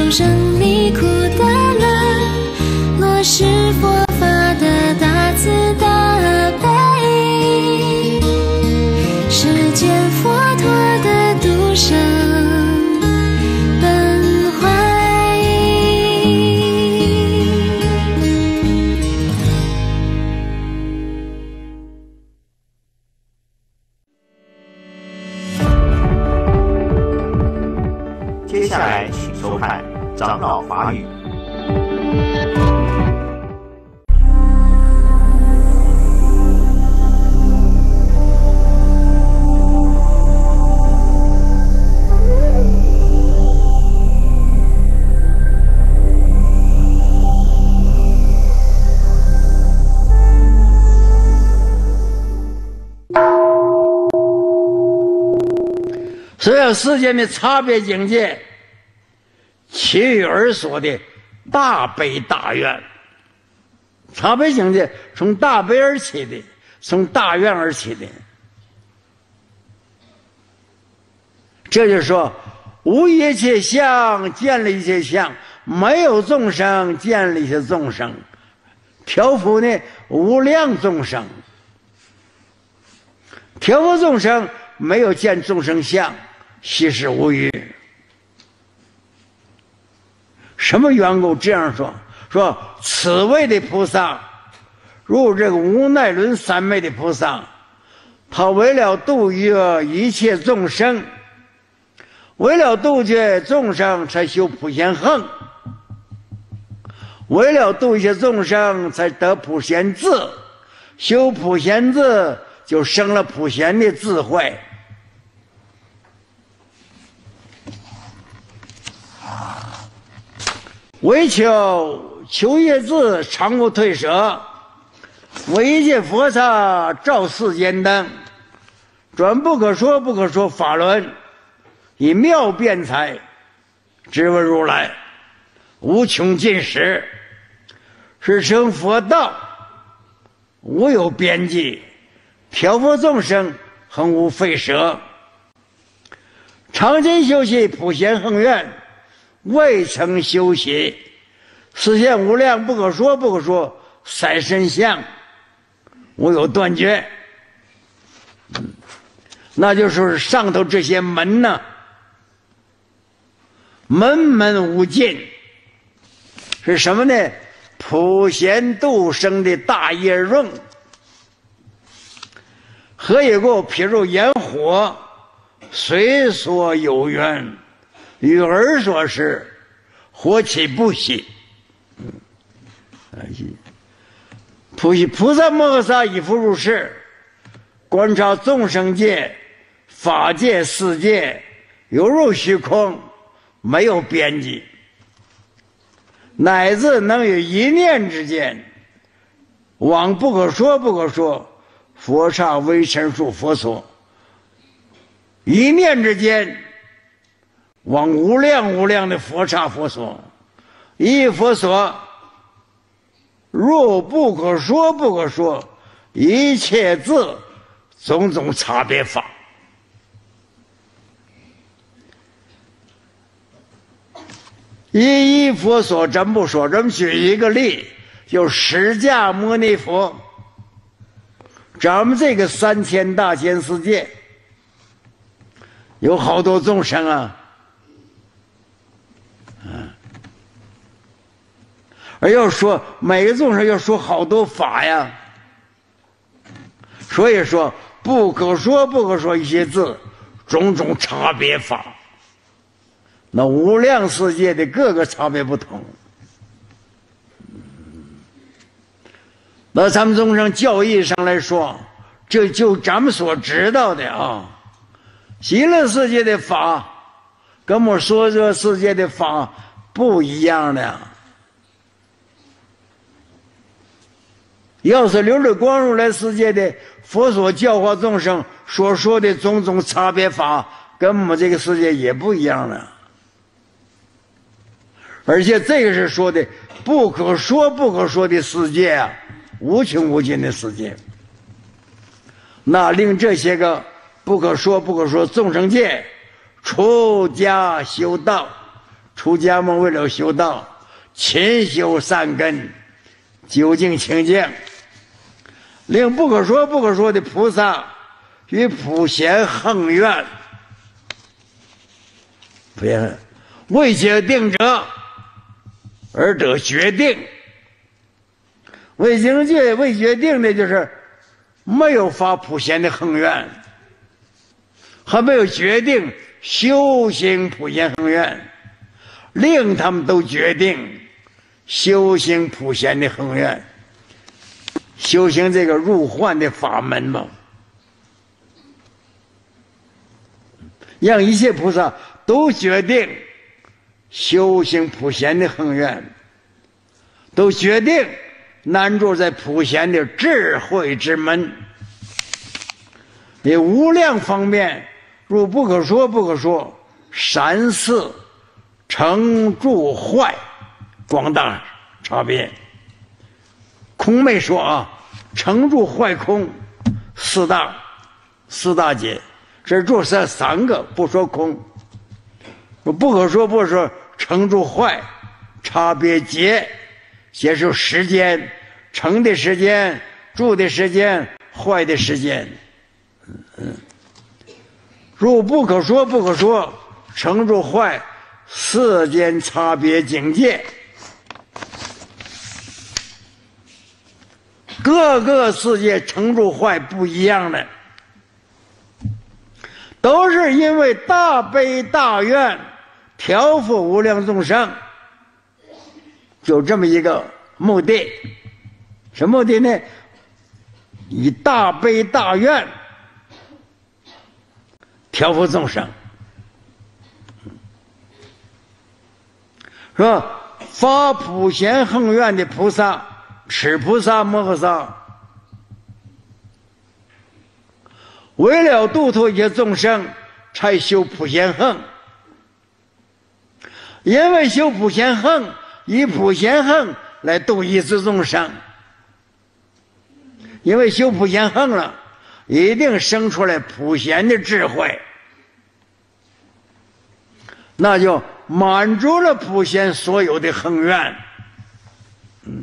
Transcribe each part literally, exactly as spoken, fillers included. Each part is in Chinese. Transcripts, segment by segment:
众生离苦得乐，落实佛法的大慈大悲，世间佛陀的度生本怀。 接下来请收看长老法语。 所有世间的差别境界，起于而所的大悲大愿。差别境界从大悲而起的，从大愿而起的。这就是说，无一切相见了一切相，没有众生见了一切众生，调伏呢无量众生，调伏众生没有见众生相，悉是无余。什么缘故这样说？说此位的菩萨，入这个无奈轮三昧的菩萨，他为了度于一切众生，为了度绝众生才修普贤行，为了度一切众生才得普贤智，修普贤智就生了普贤的智慧。为求求业智，常无退舍，为一切佛刹照世间灯，转不可说不可说法轮，以妙辩才，直问如来，无穷尽时，是成佛道，无有边际，调伏众生，恒无废舍。常今修习普贤行愿，未曾修习，实现无量不可说不可说三身相，无有断绝。那就是上头这些门呢，门门无尽，是什么呢？普贤度生的大业润。何以故？譬如炎火，随所有缘，与耳所识，火起不息。菩菩萨摩诃萨以复入世，观察众生界、法界、世界，犹如虚空，没有边际，乃至能于一念之间，往不可说不可说佛刹微尘数佛所，一念之间往无量无量的佛刹佛所，一佛所若不可说不可说一切字种种差别法。一一佛所真不说，咱们举一个例，就释迦牟尼佛。咱们这个三千大千世界有好多众生啊，嗯，而要说每个众生要说好多法呀，所以说不可说不可说一些字，种种差别法。那无量世界的各个差别不同，那咱们众生教义上来说，这就咱们所知道的啊，极乐世界的法跟我们说这个世界的法不一样的。要是流着光如来世界的佛所教化众生所说的种种差别法，跟我们这个世界也不一样的。而且这个是说的不可说不可说的世界啊，无穷无尽的世界。那令这些个不可说不可说众生界出家修道， 出家门为了修道，勤修善根，究竟清净，令不可说不可说的菩萨与普贤恒愿，普贤未决定者而得决定。未经界未决定的就是没有发普贤的恒愿，还没有决定修行普贤恒愿，令他们都决定修行普贤的恒愿，修行这个入幻的法门嘛，让一切菩萨都决定修行普贤的恒愿，都决定南住在普贤的智慧之门，以无量方面入不可说不可说三世成住坏广大差别。空没说啊，成住坏空四大四大劫，这住这三个不说空，不可说不可说成住坏差别劫，接受时间，成的时间，住的时间，坏的时间。嗯，入不可说不可说成住坏世间差别境界，各个世界成住坏不一样的，都是因为大悲大愿调伏无量众生，就这么一个目的。什么目的呢？以大悲大愿调伏众生，是吧？发普贤恒愿的菩萨，持菩萨摩诃萨，为了度脱一切众生，才修普贤恒。因为修普贤恒，以普贤恒来度一切众生。因为修普贤恒了，一定生出来普贤的智慧，那就满足了普贤所有的恒愿。嗯，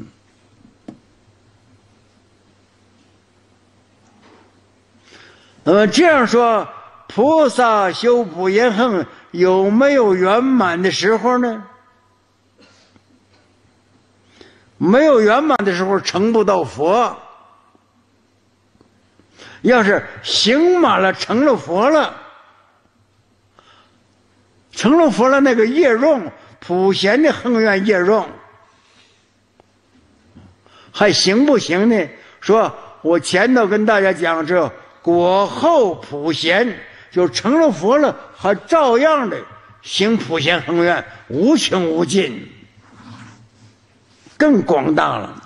那么这样说，菩萨修普贤恒有没有圆满的时候呢？没有圆满的时候，成不到佛。要是行满了，成了佛了，成了佛了，那个业用普贤的恒愿业用还行不行呢？说我前头跟大家讲，这果后普贤就成了佛了，还照样的行普贤恒愿，无穷无尽，更广大了。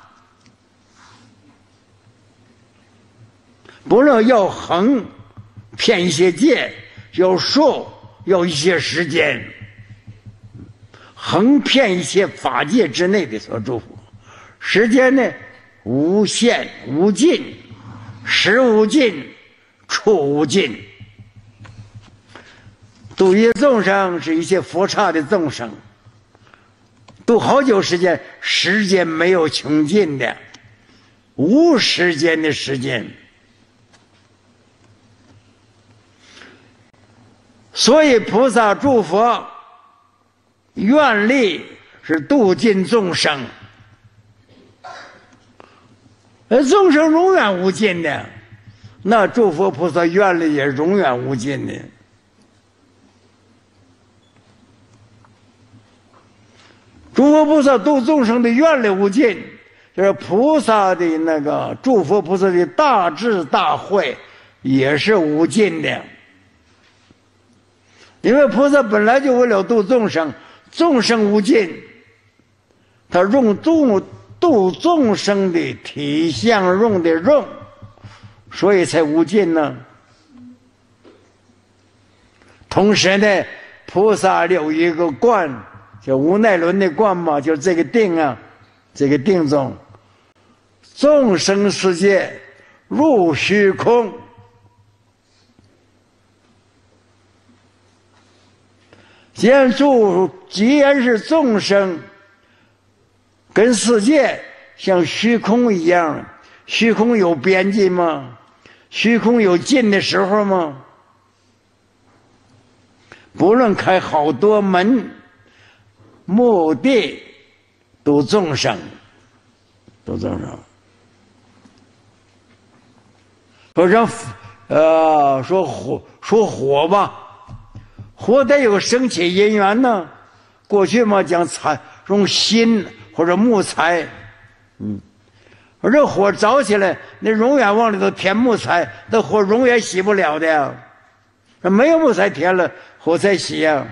不论要恒骗一些戒，要寿要一些时间，恒骗一些法界之内的所祝福，时间呢无限无尽，时无尽，处无尽。度一切众生是一切佛刹的众生，度好久时间，时间没有穷尽的，无时间的时间。所以菩萨诸佛愿力是度尽众生，而众生永远无尽的，那诸佛菩萨愿力也永远无尽的。诸佛菩萨度众生的愿力无尽，就是菩萨的那个诸佛菩萨的大智大慧也是无尽的。因为菩萨本来就为了度众生，众生无尽，他用度度众生的体相用的用，所以才无尽呢。同时呢，菩萨有一个观，叫无奈伦的观嘛，就这个定啊，这个定中，众生世界入虚空。 既然诸既然是众生跟世界像虚空一样，虚空有边际吗？虚空有尽的时候吗？不论开好多门，目的都众生，都众生。说这呃，说火，说火吧，火得有生起因缘呢。过去嘛，讲材用薪或者木材，嗯，而这火着起来，那永远往里头填木材，那火永远熄不了的呀。没有木材填了，火才熄呀。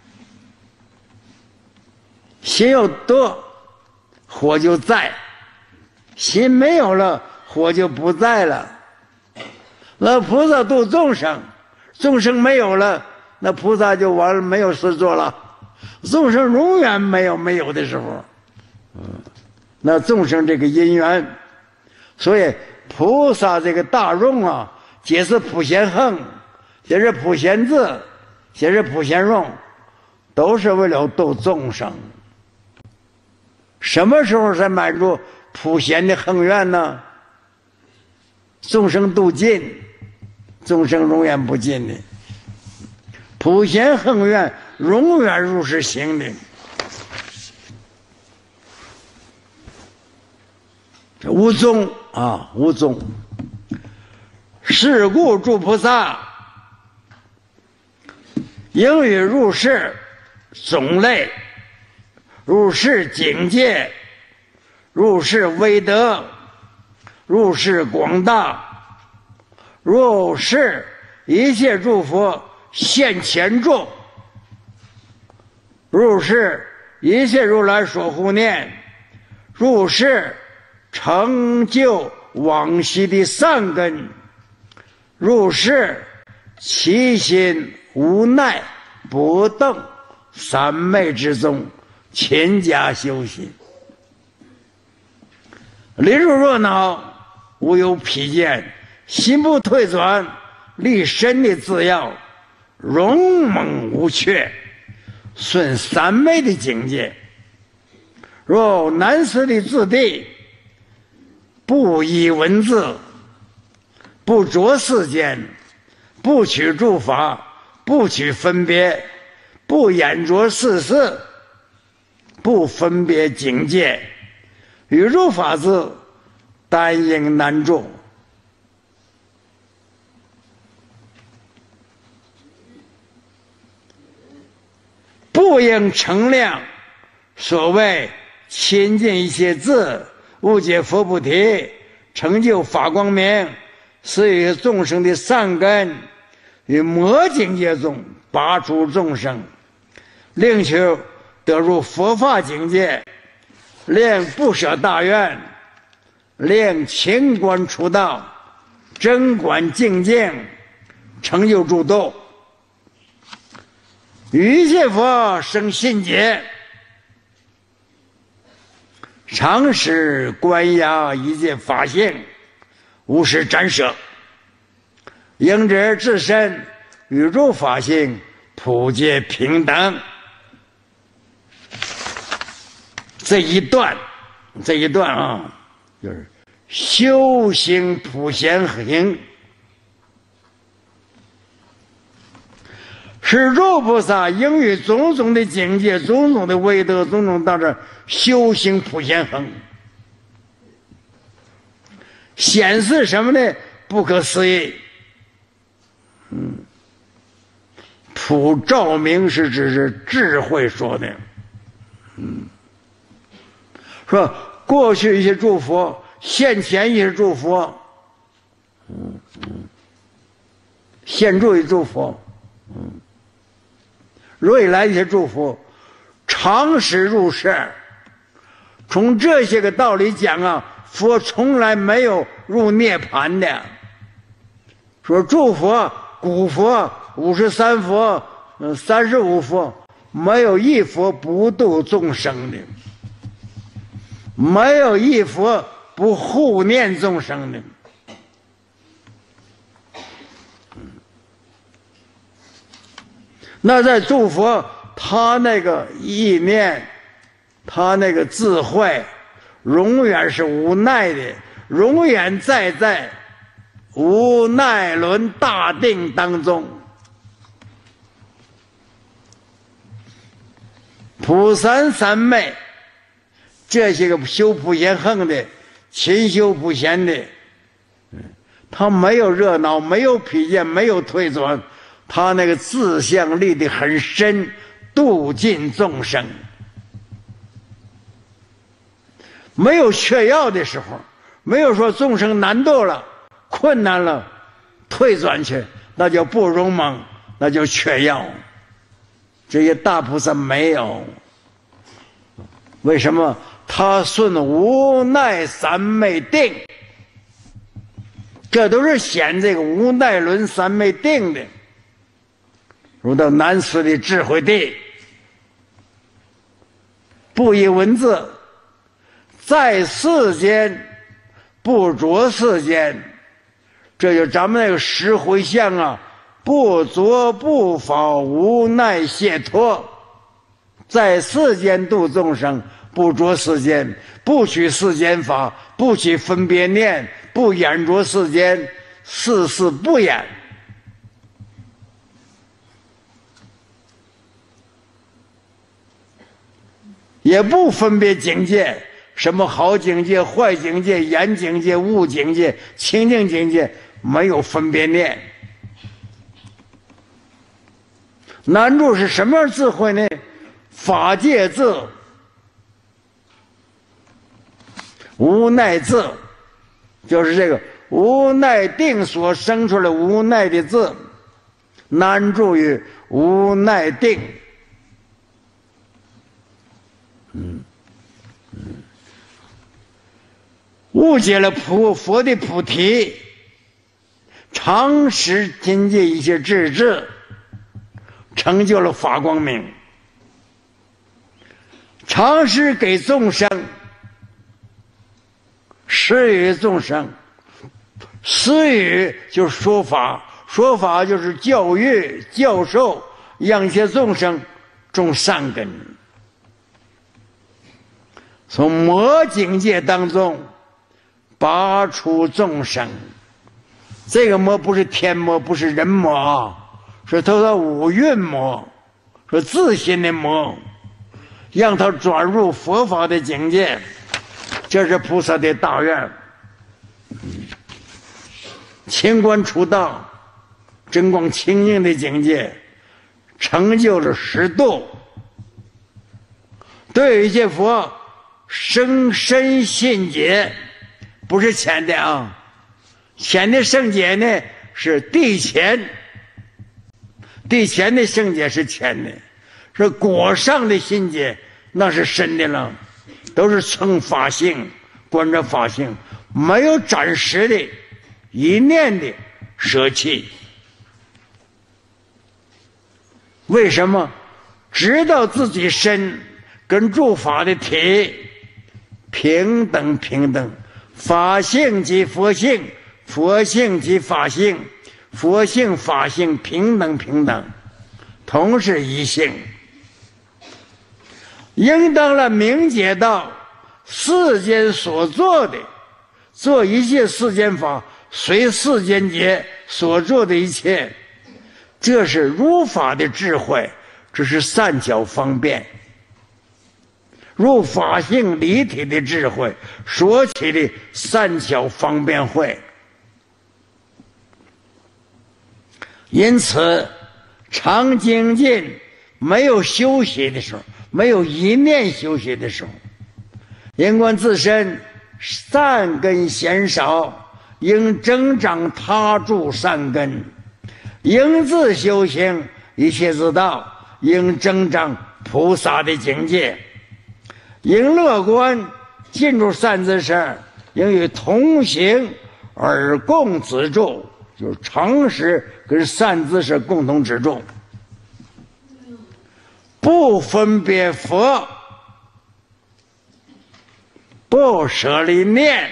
心要多，火就在；心没有了，火就不在了。那菩萨度众生，众生没有了，那菩萨就完了，没有事做了。众生永远没有没有的时候，嗯，那众生这个因缘，所以菩萨这个大用啊，皆是普贤行，皆是普贤智，皆是普贤用，都是为了度众生。什么时候才满足普贤的恒愿呢？众生度尽，众生永远不尽的。普贤恒愿永远如是行的。这无宗啊，无宗。是故诸菩萨应与入世种类、入世境界、入世威德、入世广大、入世一切诸佛现前住，入世一切如来所护念，入世成就往昔的善根，入世其心无奈不动三昧之中，勤加修行，离入热闹，无有疲倦，心不退转，立身的自要，勇猛无怯，顺三昧的境界。若南师的自地，不依文字，不着世间，不取诸法，不取分别，不眼着世事，不分别境界，与入法子，单应难住。不应称量，所谓亲近一切智，误解佛菩提，成就法光明，是与众生的善根，与魔境界中拔除众生，令求得入佛法境界，令不舍大愿，令清观出道，真观净境，成就诸道。与一切佛生信解，常时观察一切法性，无事沾涉，应知自身宇宙法性普皆平等。这一段，这一段啊，就是修行普贤行。是诸菩萨应于种种的境界、种种的威德、种种道德修行普贤行，显示什么呢？不可思议。嗯，普照明是指是智慧说的。嗯，说过去一些诸佛，现前一些诸佛，嗯嗯，现住一诸佛，嗯。未来一些诸佛常时入世，从这些个道理讲啊，佛从来没有入涅盘的。说诸佛、古佛、五十三佛、嗯，三十五佛，没有一佛不度众生的，没有一佛不护念众生的。那在诸佛他那个意念，他那个智慧，永远是无奈的，永远在在无奈轮大定当中。普三三昧，这些个修普贤行的，勤修普贤的，他没有热闹，没有疲倦，没有退转，他那个志向立得很深，度尽众生。没有缺药的时候，没有说众生难度了、困难了，退转去，那叫不勇猛，那叫缺药。这些大菩萨没有。为什么？他顺无奈三昧定，这都是显这个无奈轮三昧定的。如到南师的智慧地，不以文字，在世间不着世间，这就咱们那个十回向啊，不着不法无奈解脱，在世间度众生，不着世间，不取世间法，不取分别念，不眼着世间，事事不眼。也不分别境界，什么好境界、坏境界、严境界、物境界、清净境界，没有分别念。难处是什么样智慧呢？法界智、无奈智，就是这个无奈定所生出来无奈的智，难处于无奈定。嗯嗯，误解了普佛的菩提，常识亲近一些智智，成就了法光明。常识给众生，施予众生，施予就是说法，说法就是教育教授，让一些众生种善根。从魔境界当中拔出众生，这个魔不是天魔，不是人魔啊，是他的五蕴魔，是自心的魔，让他转入佛法的境界，这是菩萨的大愿。清观出道，真光清净的境界，成就了十度。对一些佛生深信解，不是浅的啊，浅的圣解呢是地浅，地浅的圣解是浅的，是果上的信解，那是深的了，都是称法性，观着法性，没有暂时的一念的舍弃。为什么？知道自己身跟诸法的体平等平等，法性即佛性，佛性即法性，佛性法性平等平等，同是一性。应当了明解到世间所做的，做一切世间法，随世间劫所做的一切，这是如法的智慧，这是善巧方便，入法性离体的智慧所起的善巧方便慧。因此常精进，没有休息的时候，没有一念休息的时候，因观自身善根嫌少，应增长他助善根，应自修行一切之道，应增长菩萨的境界，应乐观进入善知识，应与同行而共资助，就是常识跟善知识共同资助，不分别佛，不舍离念，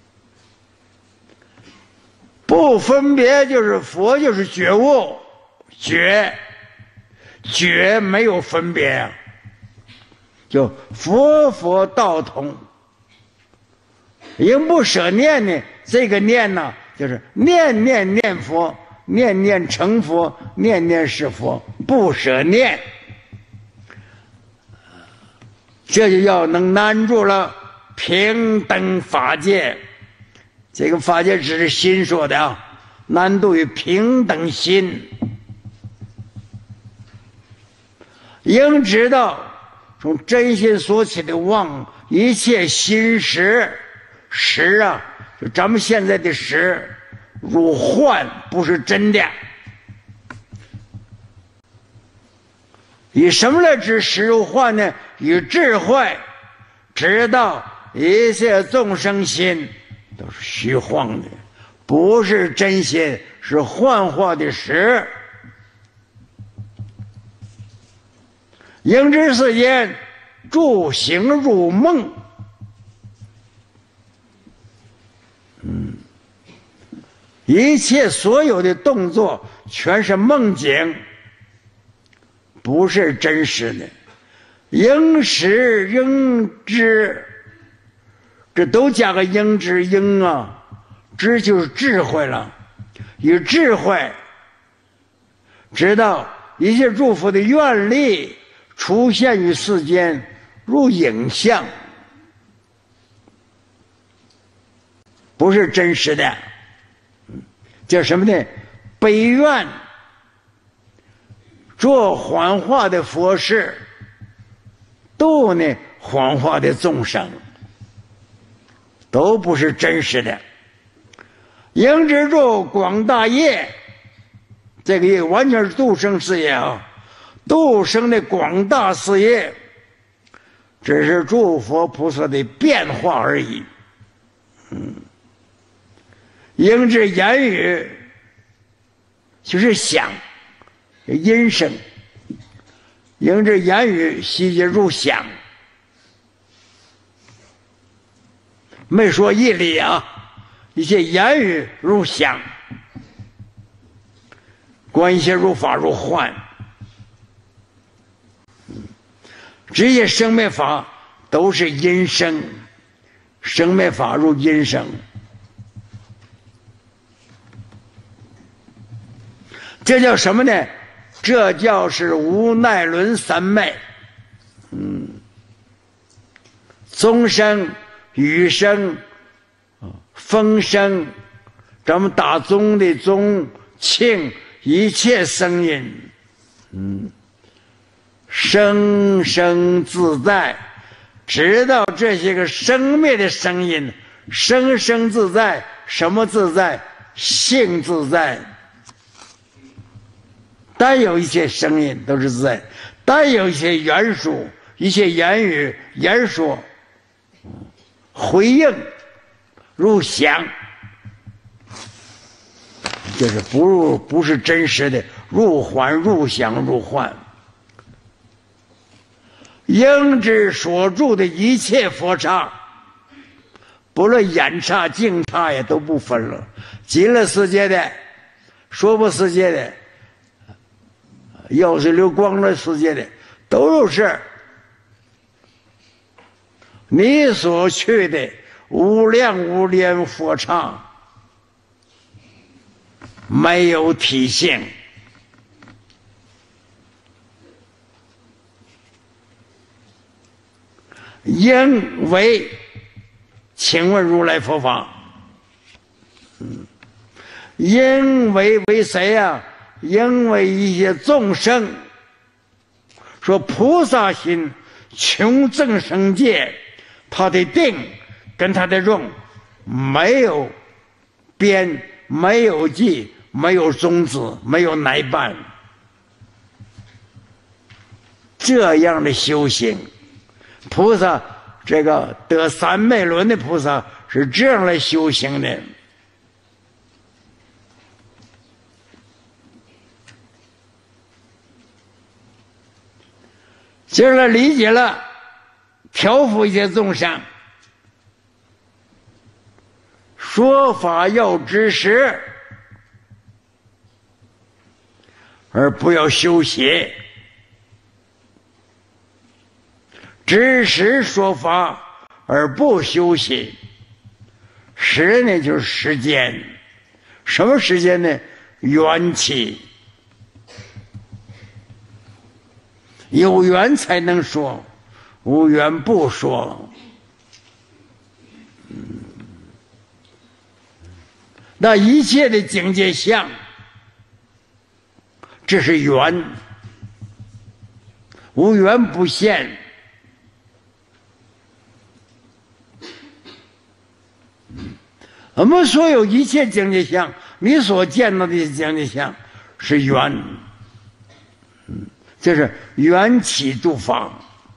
不分别就是佛就是觉悟， 觉，觉没有分别啊，就佛佛道同。应不舍念呢？这个念呢，就是念念念佛，念念成佛，念念是佛，不舍念。这就要能难住了平等法界。这个法界只是心说的啊，难度于平等心。应知道从真心所起的妄，一切心识，识啊，就咱们现在的识，如幻，不是真的。以什么来知识如幻呢？以智慧知道一切众生心都是虚幻的，不是真心，是幻化的识。应知世间诸行如梦，嗯，一切所有的动作全是梦境，不是真实的。应识应知，这都加个应知应啊，知就是智慧了。以智慧知道一切诸佛的愿力出现于世间，如影像，不是真实的。叫什么呢？悲愿做幻化的佛事，度呢幻化的众生，都不是真实的。应知住广大业，这个业完全是度生事业啊，度生的广大事业，只是诸佛菩萨的变化而已。嗯，应知言语就是想，音声。应知言语悉皆入想，没说义理啊，一切言语入想，观一切入法入幻，这些生灭法都是音声，生灭法入音声。这叫什么呢？这叫是无奈伦三昧。嗯，钟声、雨声、风声，咱们打钟的钟、磬，一切声音，嗯，生生自在。知道这些个生灭的声音，生生自在。什么自在？性自在。但有一些声音都是自在，但有一些元素、一些言语、言说、回应、入想，就是不入，不是真实的，入幻、入想、入幻。应知所住的一切佛刹，不论眼刹、净刹也都不分了，极乐世界的、娑婆世界的、药水流光乐世界的，都是你所去的无量无边佛刹，没有体性。应为，请问如来佛法，嗯，应为为谁呀、啊？因为一些众生说菩萨心穷正生界，他的定跟他的用没有边，没有际，没有种子，没有乃伴。这样的修行，菩萨这个得三昧轮的菩萨是这样来修行的。接着来理解了，调伏一些众生，说法要知实， 而不要修习；知识说法而不修习。识呢就是时间，什么时间呢？缘起，有缘才能说，无缘不说。那一切的境界相，这是缘，无缘不现。我们所有一切境界相，你所见到的境界相是缘，这是缘起诸法。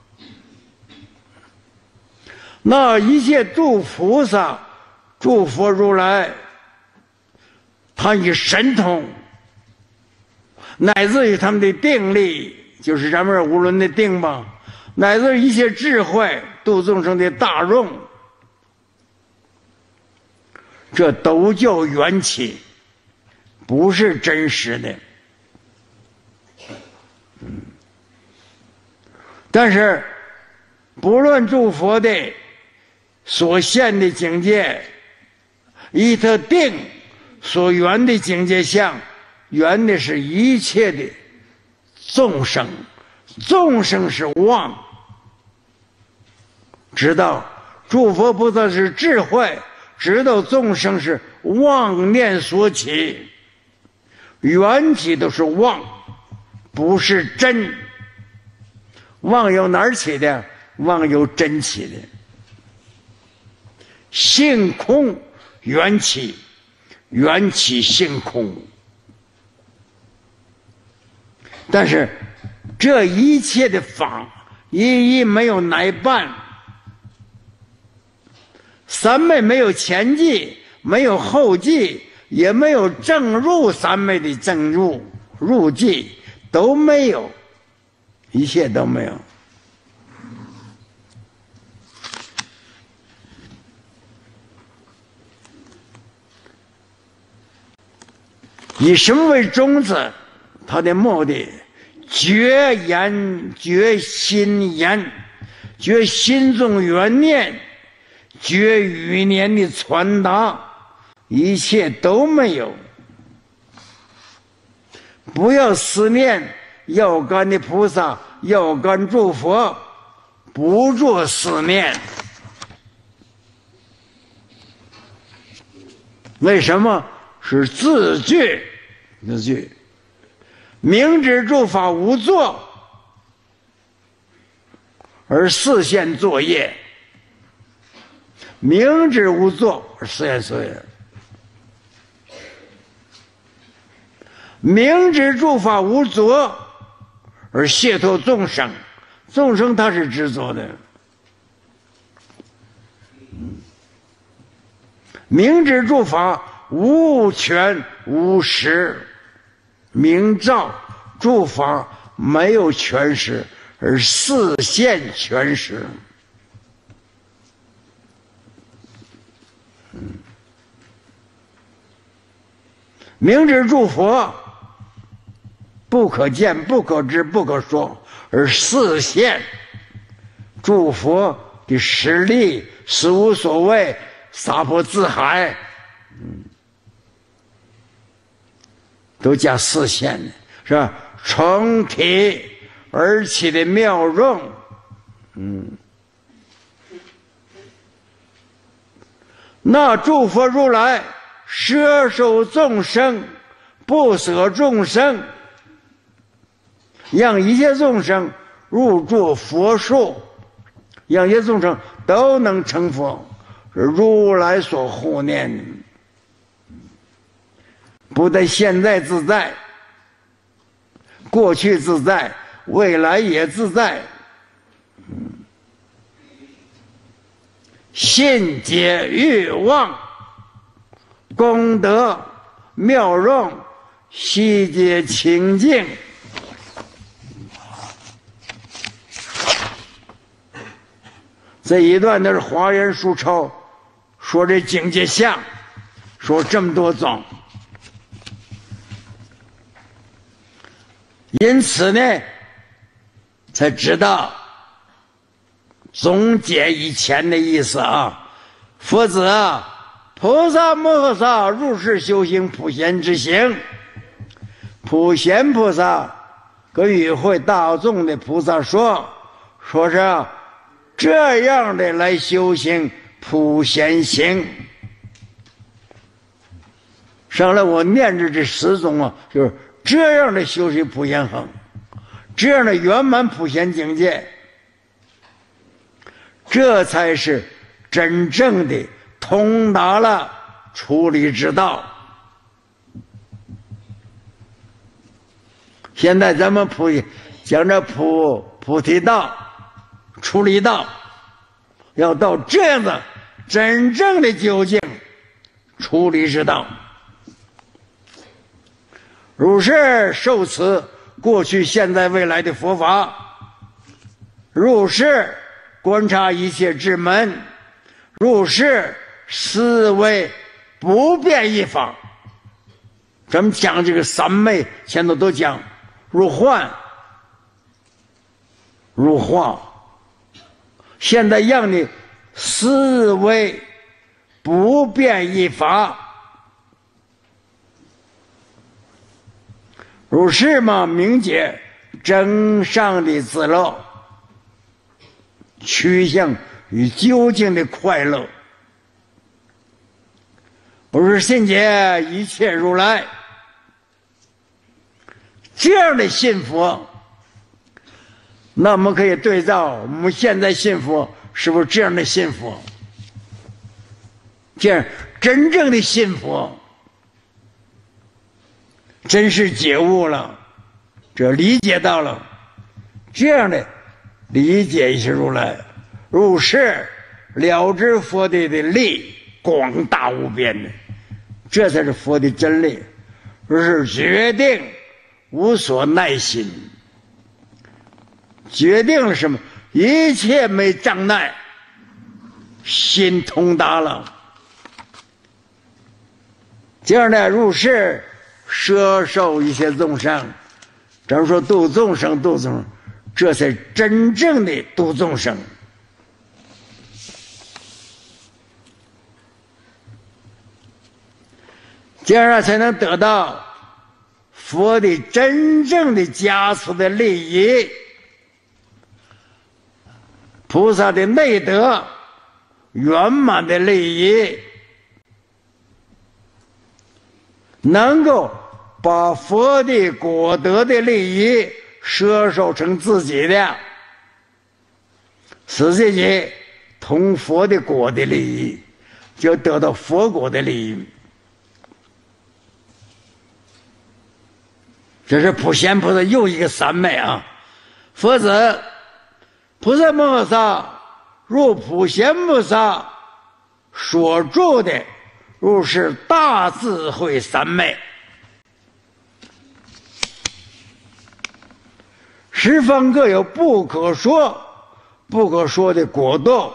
那一切诸菩萨、诸佛如来，他以神通，乃至于他们的定力，就是咱们无论的定吧，乃至一切智慧，度众生的大容，这都叫缘起，不是真实的。嗯，但是不论诸佛的所现的境界，以他定所缘的境界相，缘的是一切的众生，众生是妄，知道诸佛菩萨是智慧，知道众生是妄念所起，缘起都是妄，不是真。妄由哪儿起的？妄由真起的。性空缘起，缘起性空。但是这一切的法，一一没有乃办，三昧没有前记，没有后记，也没有正入三昧的正入入记，都没有，一切都没有。以什么为种子？他的目的，觉言，觉心言，觉心中缘念，觉语念的传达，一切都没有。不要思念要干的菩萨，要干诸佛，不做思念。为什么？是自具，自具。明知诸法无作，而示现作业；明知无作，而示现作业。明知诸法无作，而解脱众生。众生他是执着的。明知诸法无权无实，明照诸法没有权实，而示现权实。明知诸佛不可见、不可知、不可说，而示现诸佛的实力，实无所谓，洒脱自海，嗯，都加示现的，是吧？成体而起的妙用，嗯，那诸佛如来摄受众生，不舍众生，让一切众生入住佛树，让一切众生都能成佛，是如来所护念的。不但现在自在，过去自在，未来也自在。嗯，信解欲望，功德妙用，悉皆清净。这一段都是华严书抄说这境界相，说这么多种。 因此呢，才知道总结以前的意思啊。佛子啊，菩萨摩诃萨入世修行普贤之行，普贤菩萨跟与会大众的菩萨说，说是这样的来修行普贤行。上来我念着这十种啊，就是这样的修行普贤行，这样的圆满普贤境界，这才是真正的通达了出离之道。现在咱们普讲这菩菩提道、出离道，要到这样的真正的究竟出离之道。如是受持过去、现在、未来的佛法，如是观察一切智门，如是思维不变一法。咱们讲这个三昧，前头都讲如幻、如化，现在让你思维不变一法。如是嘛，明解真上的自乐，趋向与究竟的快乐。如是信解一切如来，这样的信佛，那我们可以对照我们现在信佛，是不是这样的信佛？这样真正的信佛，真是觉悟了，这理解到了，这样的理解一切如来，如是了知佛的的力广大无边的，这才是佛的真理。如是决定无所耐心，决定了什么？一切没障碍，心通达了。这样的入世摄受一切众生，咱们说度众生，度众生，这才真正的度众生。这样才能得到佛的真正的加持的利益，菩萨的内德圆满的利益，能够把佛的果德的利益摄受成自己的，使自己同佛的果的利益，就得到佛果的利益。这是普贤菩萨又一个三昧啊！佛子菩萨摩诃萨入普贤菩萨所住的如是大智慧三昧，十方各有不可说不可说的果度，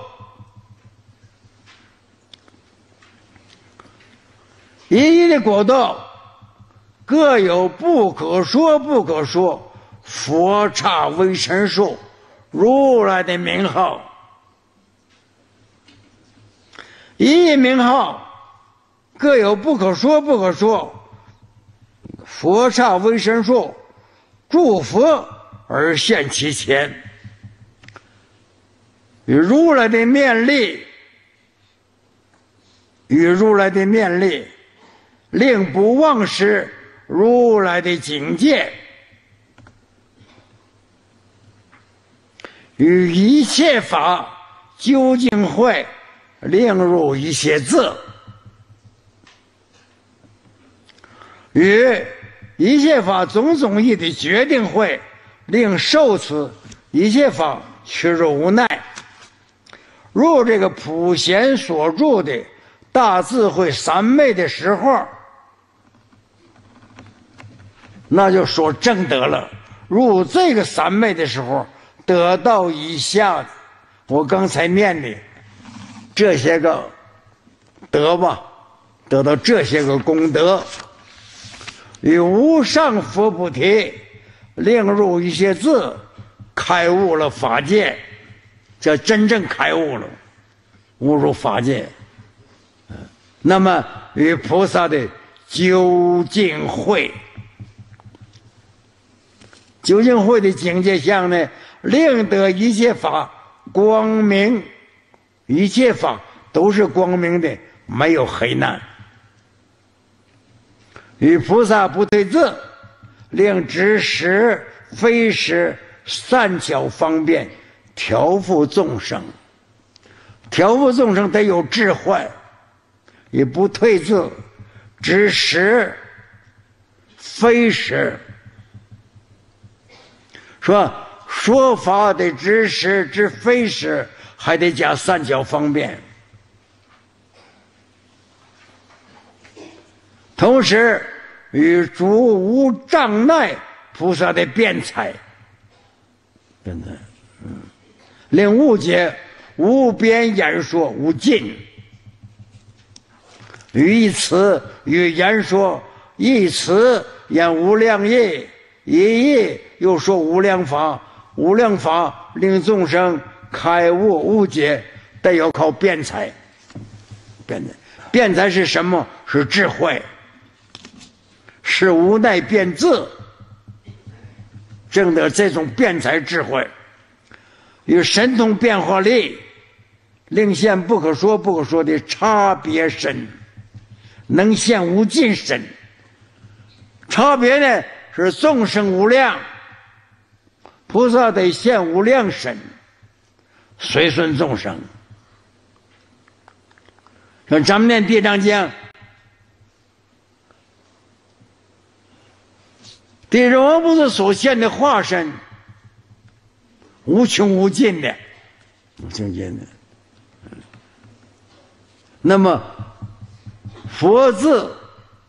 一一的果度各有不可说不可说佛刹微尘数如来的名号，一一名号各有不可说不可说佛刹微尘数诸佛而现其前，与如来的面力，与如来的面力，令不忘失如来的境界，与一切法究竟会令入一切智，与一切法种种义的决定会令受持一切法屈辱无奈，入这个普贤所住的大智慧三昧的时候，那就说正得了。入这个三昧的时候，得到以下我刚才念的这些个德吧，得到这些个功德，与无上佛菩提令入一些字，开悟了法界，这真正开悟了，悟入法界。那么与菩萨的究竟会，究竟会的境界相呢，令得一切法光明，一切法都是光明的，没有黑暗。与菩萨不对治，令知识非识善巧方便调伏众生，调伏众生得有智慧，也不退字，知识非识。说说法的知识知非识，还得加善巧方便。同时与诸无障碍菩萨的辩才，辩才，嗯，令误解无边言说无尽。于一词与言说，一词言无量义，一义又说无量法，无量法令众生开悟误解，得要靠辩才。辩才，辩才是什么？是智慧，是无奈辩字，证得这种辩才智慧，与神通变化力，令现不可说不可说的差别身，能现无尽身。差别呢是众生无量，菩萨得现无量身，随顺众生。像咱们念地藏经，地藏王菩萨所现的化身，无穷无尽的，无穷无尽的。那么佛字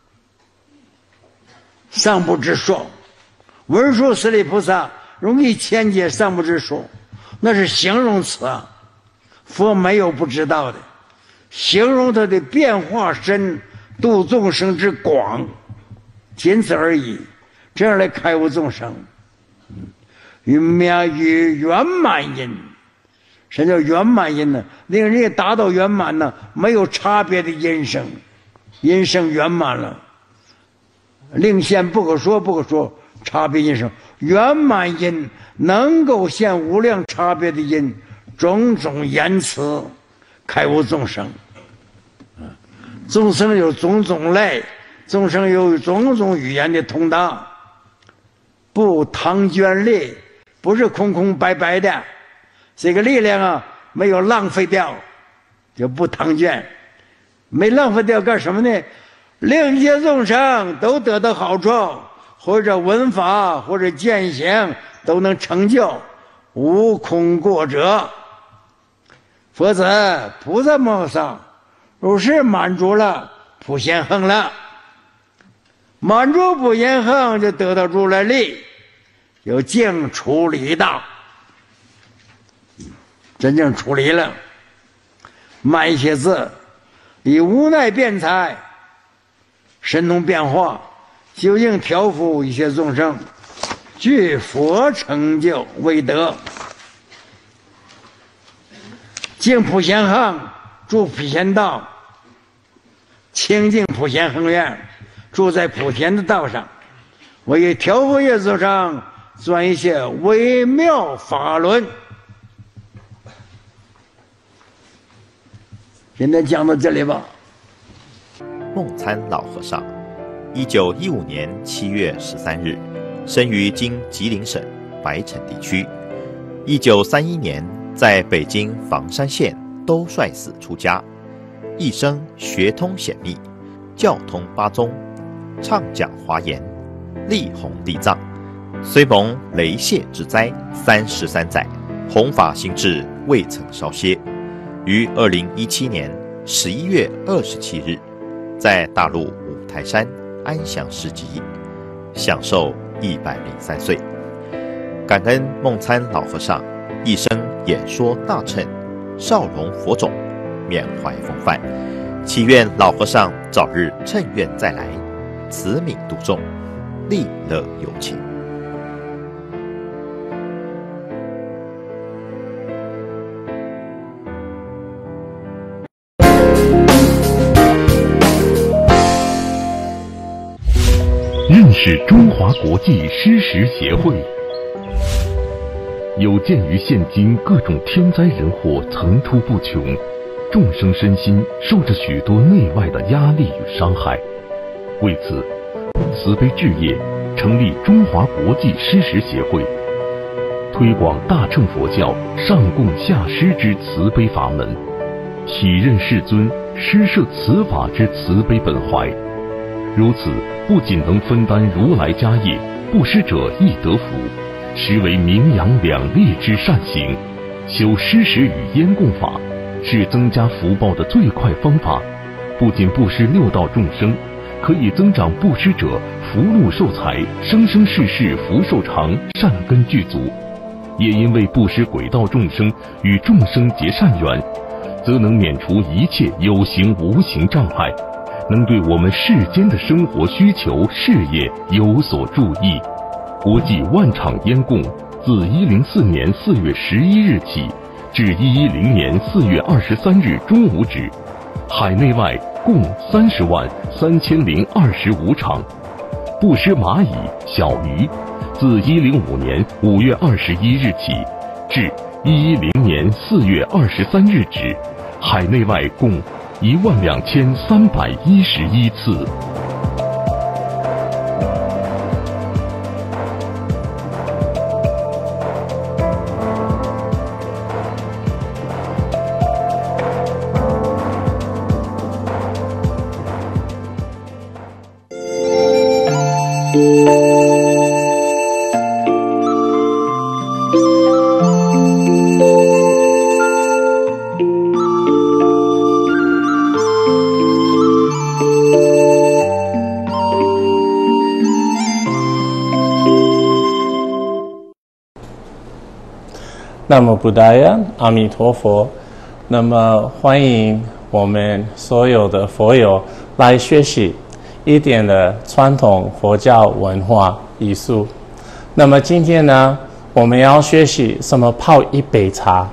尚不知说，文殊师利菩萨容易千劫尚不知说，那是形容词啊。佛没有不知道的，形容他的变化深，度众生之广，仅此而已。这样来开悟众生，与妙与圆满因。什么叫圆满因呢？令人家达到圆满呢，没有差别的因生，因生圆满了，令现不可说不可说差别因生，圆满因能够现无量差别的因，种种言辞开悟众生。众生有种种类，众生有种种语言的通达，不唐捐力，不是空空白白的，这个力量啊没有浪费掉，就不唐捐。没浪费掉干什么呢？令一切众生都得到好处，或者闻法或者见行都能成就，无空过者。否则菩萨摩萨如是满足了普贤恒了，满足普贤恒就得到如来力，有净处理道，真正处理了。慢一些字，以无奈辩才，神通变化，究竟调伏一切众生，具佛成就为德。净普贤恒，住普贤道，清净普贤恒愿，住在普贤的道上，为调伏业众生，钻一些微妙法轮。现在讲到这里吧。 梦参老和尚，一九一五年七月十三日，生于今吉林省白城地区。一九三一年，在北京房山县兜率寺出家，一生学通显密，教通八宗，畅讲华严，力弘地藏。虽蒙雷泄之灾三十三载，弘法心志未曾稍歇。于二零一七年十一月二十七日，在大陆五台山安详示寂，享寿一百零三岁。感恩梦参老和尚一生演说大乘，少容佛种，缅怀风范，祈愿老和尚早日乘愿再来，慈悯度众，利乐有情。 是中华国际施食协会。有鉴于现今各种天灾人祸层出不穷，众生身心受着许多内外的压力与伤害，为此，慈悲置业成立中华国际施食协会，推广大乘佛教上供下施之慈悲法门，体认世尊施设此法之慈悲本怀。如此，不仅能分担如来家业，布施者亦得福，实为名扬两利之善行。修施食与烟供法，是增加福报的最快方法。不仅布施六道众生，可以增长布施者福禄寿财，生生世世福寿长，善根具足。也因为布施鬼道众生与众生结善缘，则能免除一切有形无形障碍，能对我们世间的生活需求、事业有所助益。国际万场烟供自一零四年四月十一日起至一一零年四月二十三日中午止，海内外共三十万三千零二十五场。布施蚂蚁、小鱼，自一零五年五月二十一日起至一一零年四月二十三日止，海内外共一万两千三百一十一次。 那么布达呀，阿弥陀佛。那么欢迎我们所有的佛友来学习一点的传统佛教文化艺术。那么今天呢，我们要学习什么泡一杯茶。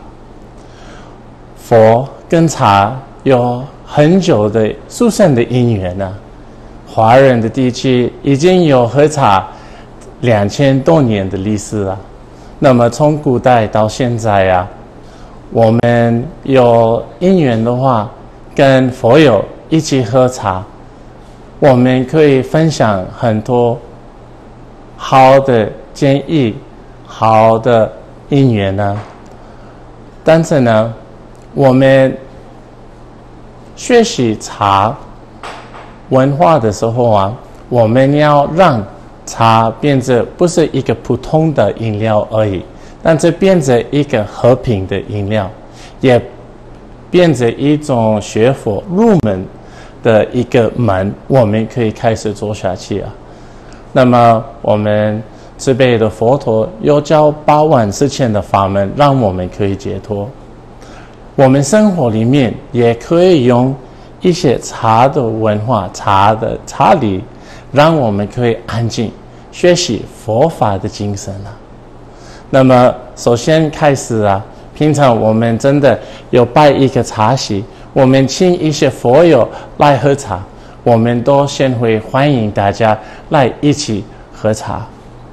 佛跟茶有很久的殊胜的因缘呢、啊。华人的地区已经有喝茶两千多年的历史了。那么从古代到现在呀、啊，我们有因缘的话，跟佛友一起喝茶，我们可以分享很多好的建议、好的因缘呢。但是呢，我们学习茶文化的时候啊，我们要让茶变成不是一个普通的饮料而已，但是变成一个和平的饮料，也变成一种学佛入门的一个门，我们可以开始做下去啊。那么我们慈悲的佛陀有教八万四千的法门，让我们可以解脱。我们生活里面也可以用一些茶的文化、茶的茶理，让我们可以安静学习佛法的精神啊。那么首先开始啊，平常我们真的有拜一个茶席，我们请一些佛友来喝茶，我们都先会欢迎大家来一起喝茶。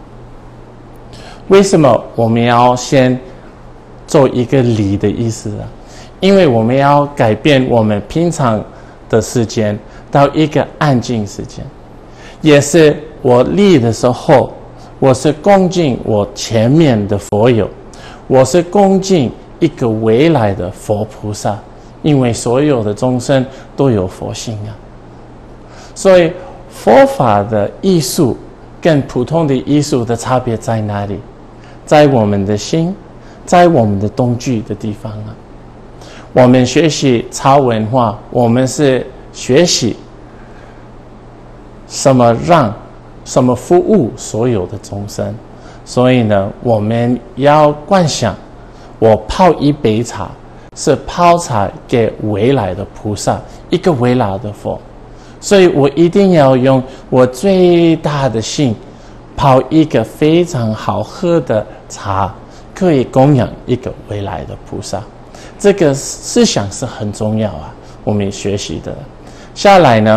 为什么我们要先做一个礼的意思啊？因为我们要改变我们平常的时间到一个安静时间，也是我立的时候，我是恭敬我前面的佛友，我是恭敬一个未来的佛菩萨，因为所有的众生都有佛性啊。所以佛法的艺术跟普通的艺术的差别在哪里？在我们的心，在我们的动具的地方啊。我们学习茶文化，我们是学习什么让什么服务所有的众生。所以呢，我们要观想，我泡一杯茶是泡茶给未来的菩萨，一个未来的佛。所以我一定要用我最大的心泡一个非常好喝的茶，可以供养一个未来的菩萨。这个思想是很重要啊，我们学习的。下来呢，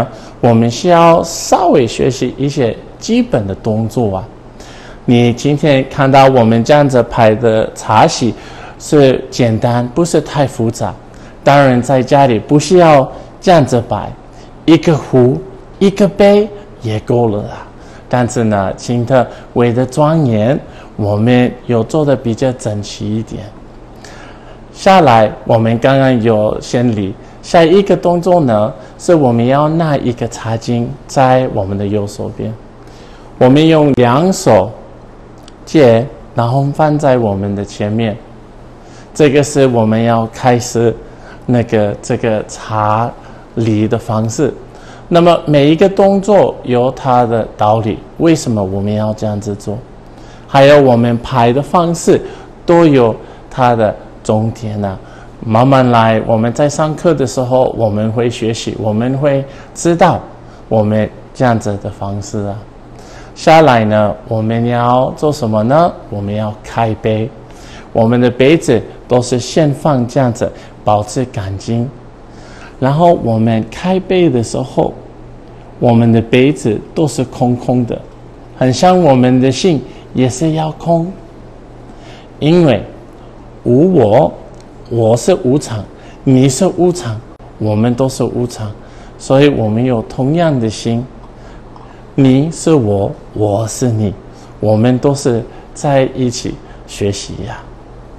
我们需要稍微学习一些基本的动作啊。你今天看到我们这样子拍的茶席是简单，不是太复杂。当然在家里不需要这样子摆，一个壶一个杯也够了啦。但是呢，请的为了庄严，我们有做的比较整齐一点。下来我们刚刚有先礼，下一个动作呢，是我们要拿一个茶巾在我们的右手边，我们用两手接，然后放在我们的前面。这个是我们要开始那个这个茶礼的方式。那么每一个动作有它的道理，为什么我们要这样子做？还有我们拍的方式都有它的重点啊。慢慢来，我们在上课的时候我们会学习，我们会知道我们这样子的方式啊。下来呢，我们要做什么呢？我们要开杯，我们的杯子都是先放这样子，保持干净。然后我们开杯的时候，我们的杯子都是空空的，很像我们的心也是要空，因为无我，我是无常，你是无常，我们都是无常，所以我们有同样的心，你是我，我是你，我们都是在一起学习呀、啊。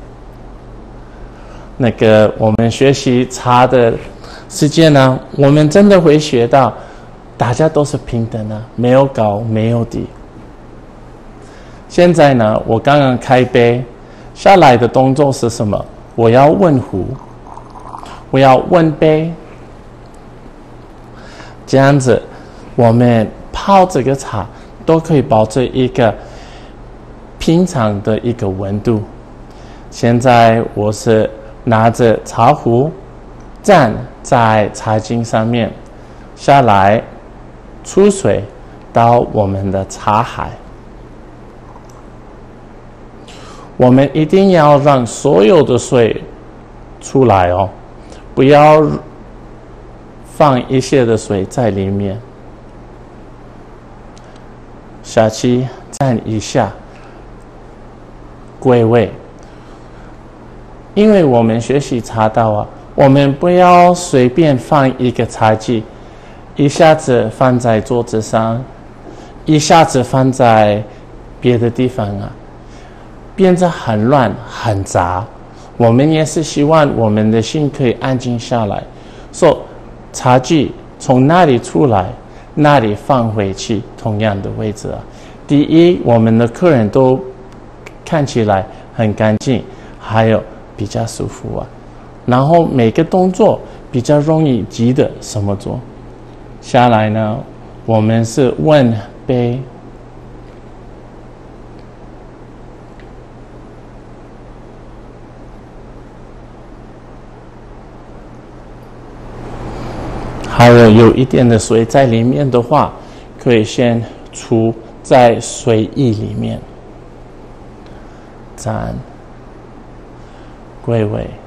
那个我们学习茶的世界呢，我们真的会学到大家都是平等的，没有高没有低。现在呢，我刚刚开杯，下来的动作是什么？我要问壶，我要问杯，这样子我们泡这个茶都可以保持一个平常的一个温度。现在我是拿着茶壶站在茶巾上面，下来出水到我们的茶海。我们一定要让所有的水出来哦，不要放一些的水在里面。下去站一下，归位。因为我们学习茶道啊，我们不要随便放一个茶具，一下子放在桌子上，一下子放在别的地方啊，变得很乱很杂。我们也是希望我们的心可以安静下来，说、so, 茶具从哪里出来，那里放回去同样的位置啊。第一，我们的客人都看起来很干净，还有比较舒服啊。然后每个动作比较容易记得什么做。下来呢，我们是问杯，还有有一点的水在里面的话，可以先出在水液里面，站归位。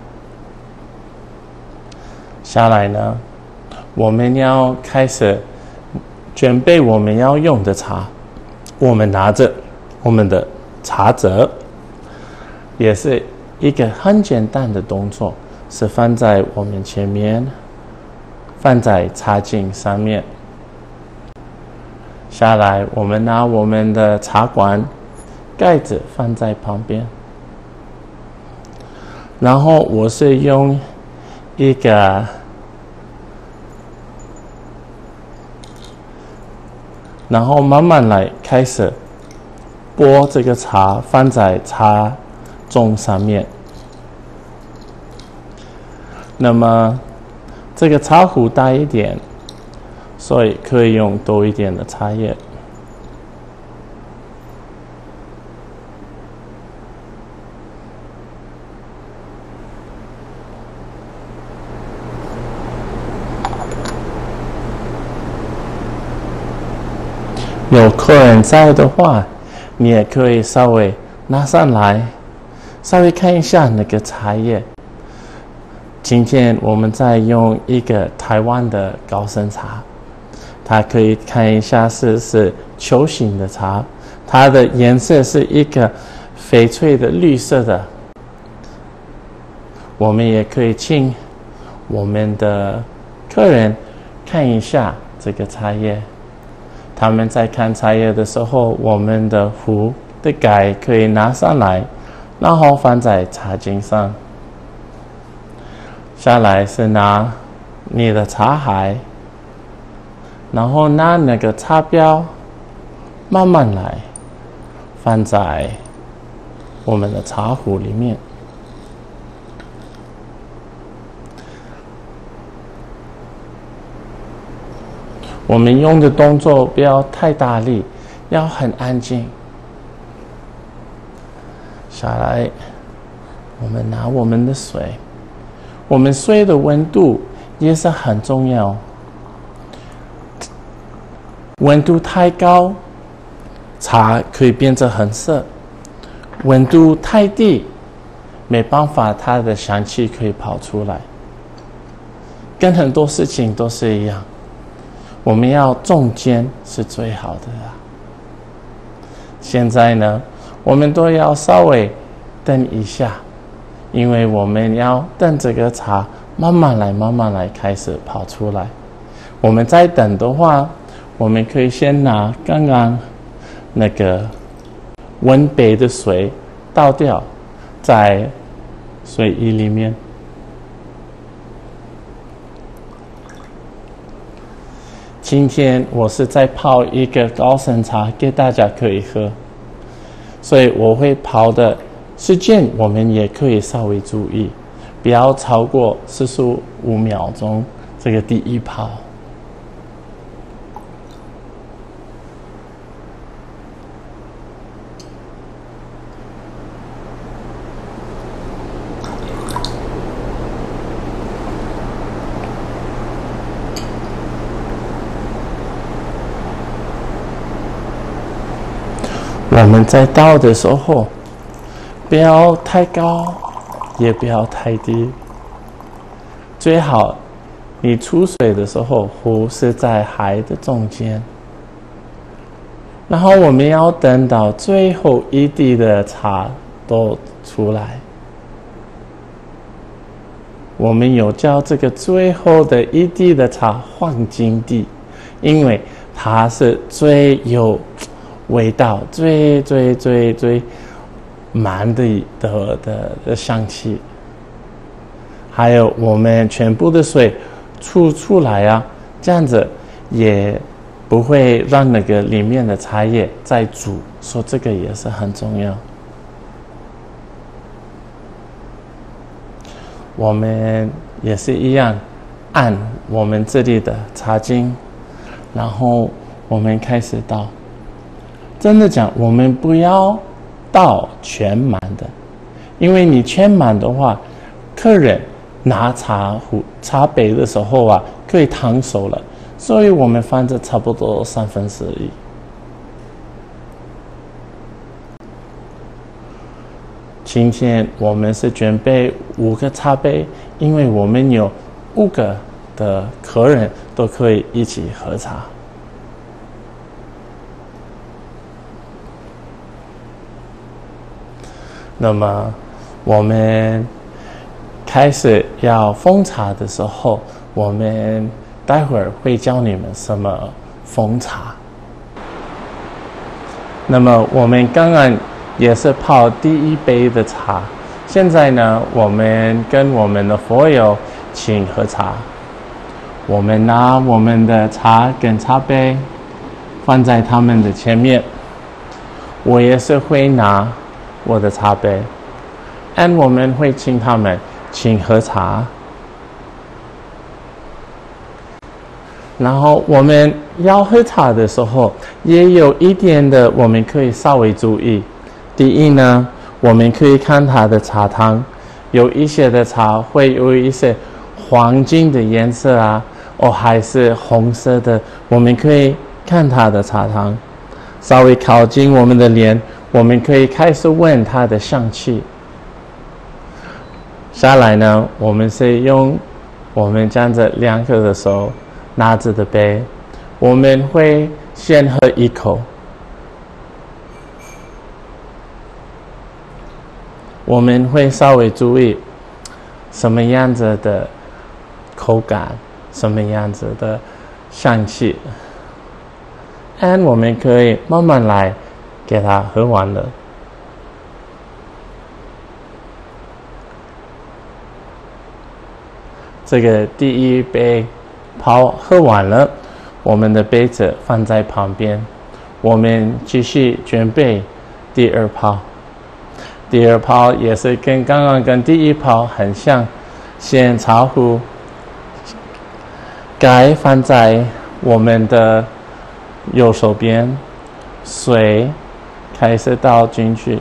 下来呢，我们要开始准备我们要用的茶。我们拿着我们的茶则，也是一个很简单的动作，是放在我们前面，放在茶巾上面。下来，我们拿我们的茶管盖子放在旁边，然后我是用一个然后慢慢来开始拨这个茶放在茶盅上面。那么这个茶壶大一点，所以可以用多一点的茶叶。有客人在的话，你也可以稍微拿上来，稍微看一下那个茶叶。今天我们在用一个台湾的高山茶， 它可以看一下是是球形的茶，它的颜色是一个翡翠的绿色的。我们也可以请我们的客人看一下这个茶叶。他们在看茶叶的时候，我们的壶的盖可以拿上来，然后放在茶巾上。下来是拿你的茶海，然后拿那个茶标，慢慢来放在我们的茶壶里面。我们用的动作不要太大力，要很安静。下来，我们拿我们的水，我们水的温度也是很重要。温度太高，茶可以变成很涩；温度太低，没办法，它的香气可以跑出来。跟很多事情都是一样。我们要中间是最好的啊。现在呢，我们都要稍微等一下，因为我们要等这个茶慢慢来，慢慢来开始跑出来。我们在等的话，我们可以先拿刚刚那个温杯的水倒掉在水液里面。今天我是在泡一个高山茶给大家可以喝，所以我会泡的时间我们也可以稍微注意，不要超过四十五秒钟。这个第一泡，我们在倒的时候，不要太高，也不要太低。最好你出水的时候，壶是在海的中间。然后我们要等到最后一滴的茶都出来。我们有叫这个最后的一滴的茶黄金滴，因为它是最有味道最最最最满的的的的香气，还有我们全部的水出出来啊，这样子也不会让那个里面的茶叶再煮，所以这个也是很重要。我们也是一样，按我们这里的茶巾，然后我们开始倒。真的讲，我们不要倒全满的，因为你全满的话，客人拿茶壶、茶杯的时候啊，可以烫手了，所以我们放着差不多三分之一。今天我们是准备五个茶杯，因为我们有五个的客人都可以一起喝茶。那么我们开始要封茶的时候，我们待会儿会教你们什么封茶。那么我们刚刚也是泡第一杯的茶，现在呢，我们跟我们的佛友请喝茶。我们拿我们的茶跟茶杯放在他们的前面，我也是会拿我的茶杯，and 我们会请他们请喝茶。然后我们要喝茶的时候，也有一点的我们可以稍微注意。第一呢，我们可以看它的茶汤，有一些的茶会有一些黄金的颜色啊，哦还是红色的，我们可以看它的茶汤。稍微靠近我们的脸，我们可以开始闻它的香气。下来呢，我们是用我们这样子两个的手拿着的杯， 我们会先喝一口，我们会稍微注意什么样子的口感，什么样子的香气，and 我们可以慢慢来给它喝完了。这个第一杯泡喝完了，我们的杯子放在旁边，我们继续准备第二泡。第二泡也是跟刚刚跟第一泡很像，先茶壶盖放在我们的右手边，水开始倒进去。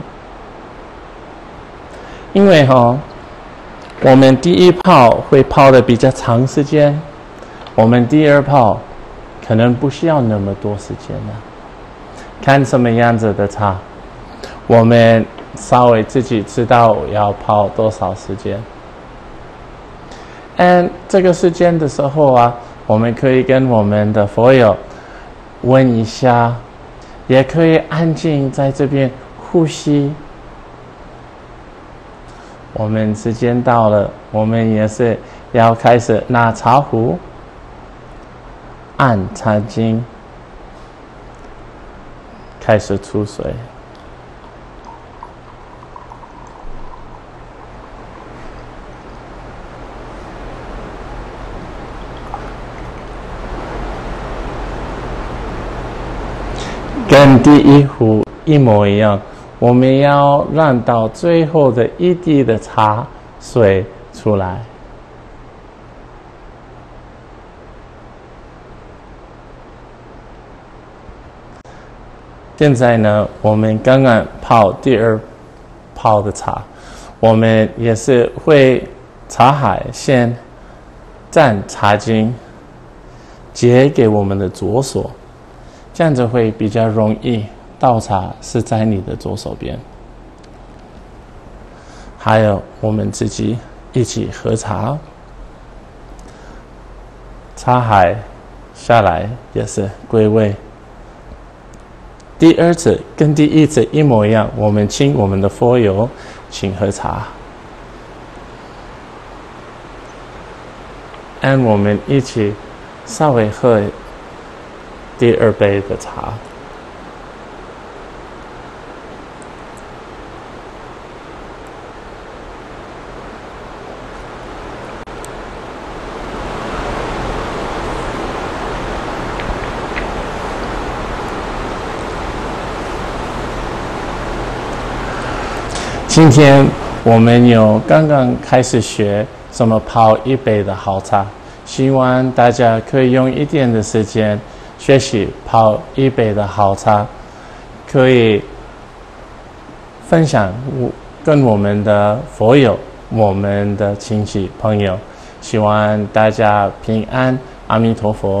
因为哈、哦，我们第一泡会泡的比较长时间，我们第二泡可能不需要那么多时间了。看什么样子的茶，我们稍微自己知道要泡多少时间。嗯，这个时间的时候啊，我们可以跟我们的佛友问一下，也可以安静在这边呼吸。我们时间到了，我们也是要开始拿茶壶按茶巾，开始出水。跟第一壶一模一样，我们要让到最后的一滴的茶水出来。现在呢，我们刚刚泡第二泡的茶，我们也是会茶海先蘸茶巾接给我们的左手。这样子会比较容易，倒茶是在你的左手边。还有我们自己一起喝茶，茶海下来也是归位。第二次跟第一次一模一样，我们请我们的佛友请喝茶，and 我们一起稍微喝第二杯的茶。今天我们有刚刚开始学怎么泡一杯的好茶，希望大家可以用一点的时间学习泡一杯的好茶，可以分享跟我们的佛友、我们的亲戚朋友，希望大家平安，阿弥陀佛。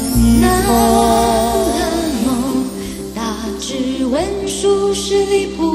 大智文殊师利菩